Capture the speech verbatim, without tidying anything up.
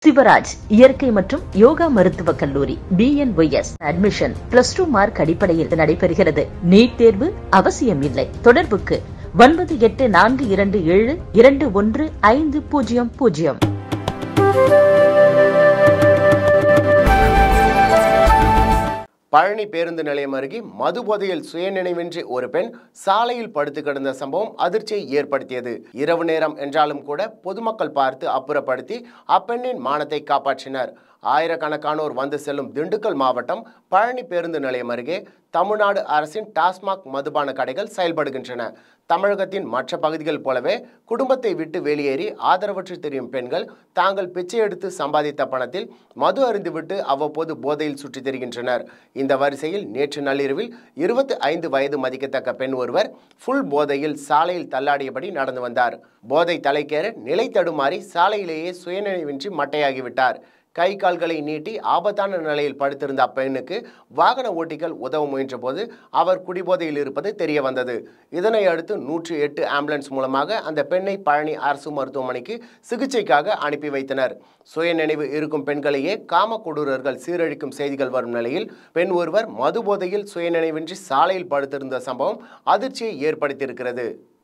சிவராஜ் இயற்கை மற்றும் யோகா மருத்துவக் கல்லூரி B N Y S admission plus two mark அடிப்படையில் நடைபெறுகிறது. நீட் தேர்வு அவசியம் இல்லை. தொடர்புக்கு ஒன்பது எட்டு நான்கு இரண்டு ஏழு இரண்டு ஒன்று ஐந்து பூஜ்ஜியம் பூஜ்ஜியம். பழனி பேருந்து நிலையம் அருகே மது போதையில் சுயநினைவின்றி ஒரு பெண் சாலையில் படுத்து கிடந்த சம்பவம் அதிர்ச்சியை ஏற்படுத்தியது. இரவு நேரம் என்றாலும் கூட பொதுமக்கள் பார்த்து அப்புறப்படுத்தி அப்பெண்ணின் மானத்தை காப்பாற்றினர். ஆயிரக்கணக்கானோர் வந்து செல்லும் திண்டுக்கல் மாவட்டம் பழனி பேருந்து நிலையம் அருகே தமிழ்நாடு அரசின் டாஸ்மாக் மதுபான கடைகள் செயல்படுகின்றன. தமிழகத்தின் மற்ற பகுதிகள் போலவே குடும்பத்தை விட்டு வெளியேறி ஆதரவற்று தெரியும் பெண்கள் தாங்கள் பிச்சை எடுத்து சம்பாதித்த பணத்தில் மது அருந்துவிட்டு அவ்வப்போது போதையில் சுற்றித் திரிகின்றனர். இந்த வரிசையில் நேற்று நள்ளிரவில் இருபத்தி ஐந்து வயது மதிக்கத்தக்க பெண் ஒருவர் ஃபுல் போதையில் சாலையில் தள்ளாடியபடி நடந்து வந்தார். போதை தலைக்கேற நிலை தடுமாறி சாலையிலேயே சுயநினைவின்றி மட்டையாகிவிட்டார். கை கால்களை நீட்டி ஆபத்தான நிலையில் படுத்திருந்த அப்பெண்ணுக்கு வாகன ஓட்டிகள் உதவ முயன்ற போது அவர் குடிபோதையில் இருப்பது தெரிய வந்தது. இதனை அடுத்து நூற்றி எட்டு ஆம்புலன்ஸ் மூலமாக அந்த பெண்ணை பழனி அரசு மருத்துவமனைக்கு சிகிச்சைக்காக அனுப்பி வைத்தனர். சுயநினைவு இருக்கும் பெண்களையே காம கொடூரர்கள் சீரழிக்கும் செய்திகள் வரும் நிலையில் பெண் ஒருவர் மது போதையில் சுயநினைவின்றி சாலையில் படுத்திருந்த சம்பவம் அதிர்ச்சியை ஏற்படுத்தியிருக்கிறது.